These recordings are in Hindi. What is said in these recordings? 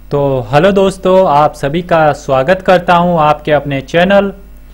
तो हेलो दोस्तों, आप सभी का स्वागत करता हूं आपके अपने चैनल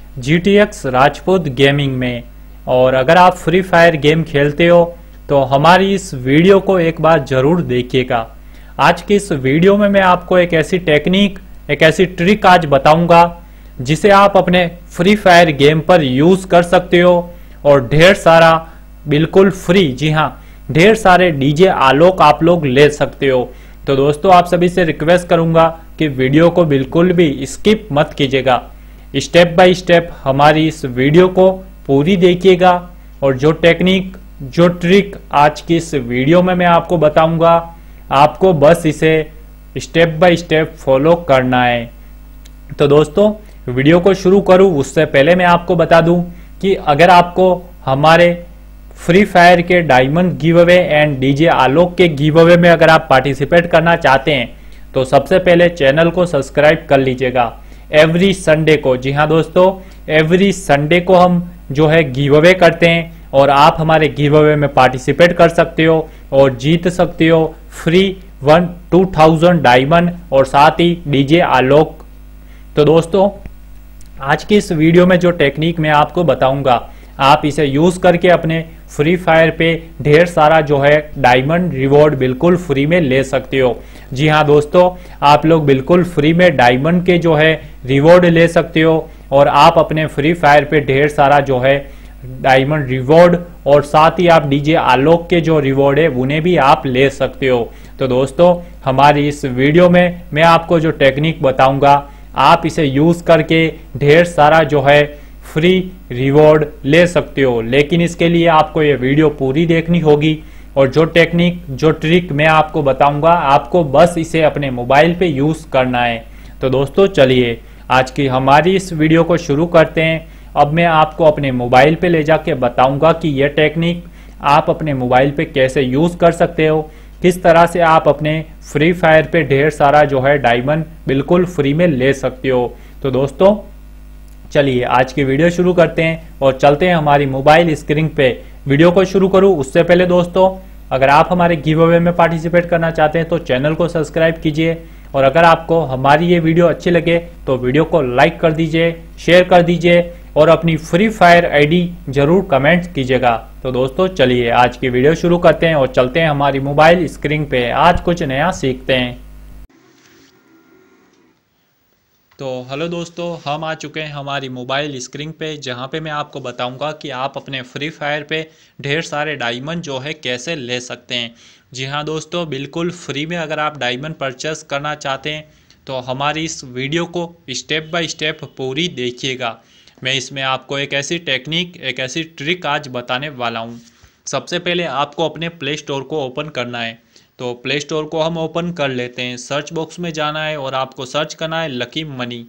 Gtxrajput गेमिंग में। और अगर आप फ्री फायर गेम खेलते हो तो हमारी इस वीडियो को एक बार ज़रूर देखिएगा। आज की इस वीडियो में मैं आपको एक ऐसी टेक्निक, एक ऐसी ट्रिक आज बताऊंगा जिसे आप अपने फ्री फायर गेम पर यूज़ कर सकते हो और ढेर सारा, बिल्कुल फ्री, जी हाँ, ढेर सारे डीजे आलोक आप लोग ले सकते हो। तो दोस्तों, आप सभी से रिक्वेस्ट करूंगा कि वीडियो को बिल्कुल भी स्किप मत कीजिएगा। स्टेप बाय स्टेप हमारी इस वीडियो को पूरी देखिएगा और जो टेक्निक, जो ट्रिक आज की इस वीडियो में मैं आपको बताऊंगा, आपको बस इसे स्टेप बाय स्टेप फॉलो करना है। तो दोस्तों, वीडियो को शुरू करूं उससे पहले मैं आपको बता दूं कि अगर आपको हमारे फ्री फायर के diamond giveaway and DJ Alok के गिव अवे में अगर आप पार्टिसिपेट करना चाहते हैं तो सबसे पहले चैनल को सब्सक्राइब कर लीजिएगा। एवरी संडे को, जी हाँ दोस्तों, एवरी संडे को हम जो है गिव अवे करते हैं और आप हमारे गिव अवे में पार्टिसिपेट कर सकते हो और जीत सकते हो फ्री 2000 डायमंड और साथ ही डीजे आलोक। तो दोस्तों, आज की इस वीडियो में जो टेक्निक मैं आपको बताऊंगा, आप इसे यूज करके अपने फ्री फायर पे ढेर सारा जो है डायमंड रिवॉर्ड बिल्कुल फ्री में ले सकते हो। जी हाँ दोस्तों, आप लोग बिल्कुल फ्री में डायमंड के जो है रिवॉर्ड ले सकते हो और आप अपने फ्री फायर पे ढेर सारा जो है डायमंड रिवॉर्ड और साथ ही आप डीजे आलोक के जो रिवॉर्ड है उन्हें भी आप ले सकते हो। तो दोस्तों, हमारी इस वीडियो में मैं आपको जो टेक्निक बताऊंगा, आप इसे यूज करके ढेर सारा जो है फ्री रिवॉर्ड ले सकते हो। लेकिन इसके लिए आपको ये वीडियो पूरी देखनी होगी और जो टेक्निक, जो ट्रिक मैं आपको बताऊंगा, आपको बस इसे अपने मोबाइल पे यूज करना है। तो दोस्तों, चलिए आज की हमारी इस वीडियो को शुरू करते हैं। अब मैं आपको अपने मोबाइल पे ले जाके बताऊंगा कि यह टेक्निक आप अपने मोबाइल पे कैसे यूज कर सकते हो, किस तरह से आप अपने फ्री फायर पे ढेर सारा जो है डायमंड बिल्कुल फ्री में ले सकते हो। तो दोस्तों, चलिए आज की वीडियो शुरू करते हैं और चलते हैं हमारी मोबाइल स्क्रीन पे। वीडियो को शुरू करूं उससे पहले दोस्तों, अगर आप हमारे गिव अवे में पार्टिसिपेट करना चाहते हैं तो चैनल को सब्सक्राइब कीजिए और अगर आपको हमारी ये वीडियो अच्छी लगे तो वीडियो को लाइक कर दीजिए, शेयर कर दीजिए और अपनी फ्री फायर आईडी जरूर कमेंट कीजिएगा। तो दोस्तों, चलिए आज की वीडियो शुरू करते हैं और चलते हैं हमारी मोबाइल स्क्रीन पे। आज कुछ नया सीखते हैं। तो हेलो दोस्तों, हम आ चुके हैं हमारी मोबाइल स्क्रीन पे, जहां पे मैं आपको बताऊंगा कि आप अपने फ्री फायर पे ढेर सारे डायमंड जो है कैसे ले सकते हैं। जी हाँ दोस्तों, बिल्कुल फ्री में अगर आप डायमंड परचेस करना चाहते हैं तो हमारी इस वीडियो को स्टेप बाय स्टेप पूरी देखिएगा। मैं इसमें आपको एक ऐसी टेक्निक, एक ऐसी ट्रिक आज बताने वाला हूँ। सबसे पहले आपको अपने प्ले स्टोर को ओपन करना है। तो प्ले स्टोर को हम ओपन कर लेते हैं। सर्च बॉक्स में जाना है और आपको सर्च करना है लकी मनी।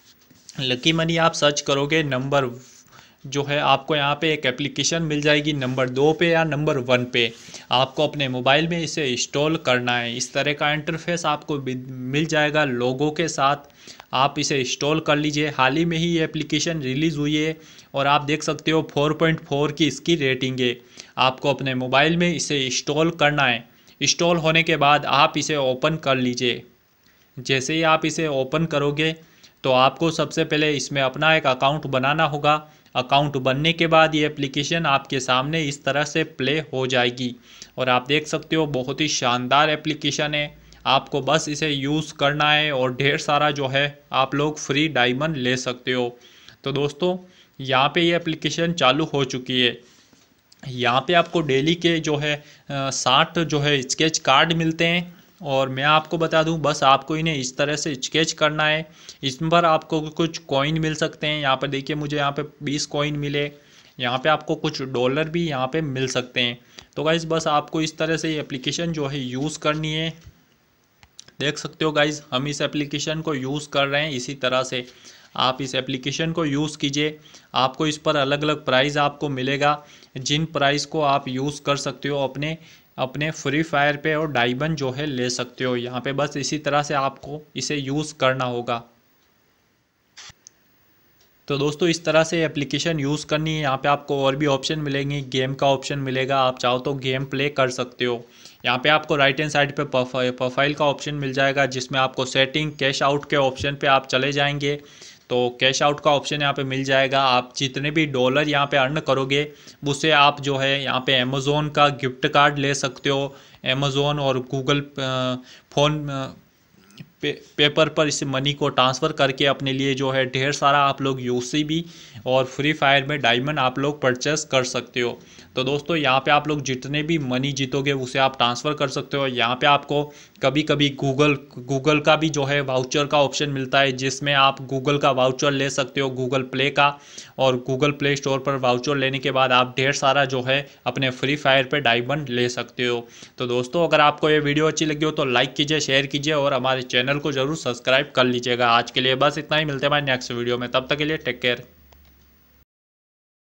लकी मनी आप सर्च करोगे, नंबर जो है आपको यहाँ पे एक एप्लीकेशन मिल जाएगी नंबर 2 पे या नंबर 1 पे। आपको अपने मोबाइल में इसे इंस्टॉल करना है। इस तरह का इंटरफेस आपको मिल जाएगा लोगों के साथ। आप इसे इंस्टॉल कर लीजिए। हाल ही में ही ये एप्लीकेशन रिलीज़ हुई है और आप देख सकते हो 4.4 की इसकी रेटिंग है। आपको अपने मोबाइल में इसे इंस्टॉल करना है। इंस्टॉल होने के बाद आप इसे ओपन कर लीजिए। जैसे ही आप इसे ओपन करोगे तो आपको सबसे पहले इसमें अपना एक अकाउंट बनाना होगा। अकाउंट बनने के बाद ये एप्लीकेशन आपके सामने इस तरह से प्ले हो जाएगी और आप देख सकते हो बहुत ही शानदार एप्लीकेशन है। आपको बस इसे यूज़ करना है और ढेर सारा जो है आप लोग फ्री डायमंड ले सकते हो। तो दोस्तों, यहाँ पे ये एप्लीकेशन चालू हो चुकी है। यहाँ पे आपको डेली के जो है 60 जो है स्केच कार्ड मिलते हैं और मैं आपको बता दूं, बस आपको इन्हें इस तरह से स्केच करना है। इस पर आपको कुछ कॉइन मिल सकते हैं। यहाँ पर देखिए, मुझे यहाँ पे 20 कॉइन मिले। यहाँ पे आपको कुछ डॉलर भी यहाँ पे मिल सकते हैं। तो गाइज़, बस आपको इस तरह से ये एप्लीकेशन जो है यूज़ करनी है। देख सकते हो गाइज़, हम इस एप्लीकेशन को यूज़ कर रहे हैं। इसी तरह से आप इस एप्लीकेशन को यूज़ कीजिए। आपको इस पर अलग अलग प्राइस आपको मिलेगा, जिन प्राइस को आप यूज़ कर सकते हो अपने अपने फ्री फायर पे और डायमंड जो है ले सकते हो। यहाँ पे बस इसी तरह से आपको इसे यूज़ करना होगा। तो दोस्तों इस तरह से एप्लीकेशन यूज़ करनी है। यहाँ पे आपको और भी ऑप्शन मिलेंगे, गेम का ऑप्शन मिलेगा, आप चाहो तो गेम प्ले कर सकते हो। यहाँ पे आपको राइट हैंड साइड पे प्रोफाइल का ऑप्शन मिल जाएगा, जिसमें आपको सेटिंग कैश आउट के ऑप्शन पे आप चले जाएंगे तो कैश आउट का ऑप्शन यहाँ पे मिल जाएगा। आप जितने भी डॉलर यहाँ पे अर्न करोगे उससे आप जो है यहाँ पे अमेज़ोन का गिफ्ट कार्ड ले सकते हो। अमेज़ोन और गूगल फोन पेपर पर इस मनी को ट्रांसफ़र करके अपने लिए जो है ढेर सारा आप लोग यूसीबी और फ्री फायर में डायमंड आप लोग परचेस कर सकते हो। तो दोस्तों यहाँ पे आप लोग जितने भी मनी जीतोगे उसे आप ट्रांसफ़र कर सकते हो। यहाँ पे आपको कभी कभी गूगल का भी जो है वाउचर का ऑप्शन मिलता है, जिसमें आप गूगल का वाउचर ले सकते हो, गूगल प्ले का। और गूगल प्ले स्टोर पर वाउचर लेने के बाद आप ढेर सारा जो है अपने फ्री फायर पे डायमंड ले सकते हो। तो दोस्तों अगर आपको ये वीडियो अच्छी लगी हो तो लाइक कीजिए, शेयर कीजिए और हमारे चैनल को जरूर सब्सक्राइब कर लीजिएगा। आज के लिए बस इतना ही, मिलते हैं हमारे नेक्स्ट वीडियो में, तब तक के लिए टेक केयर।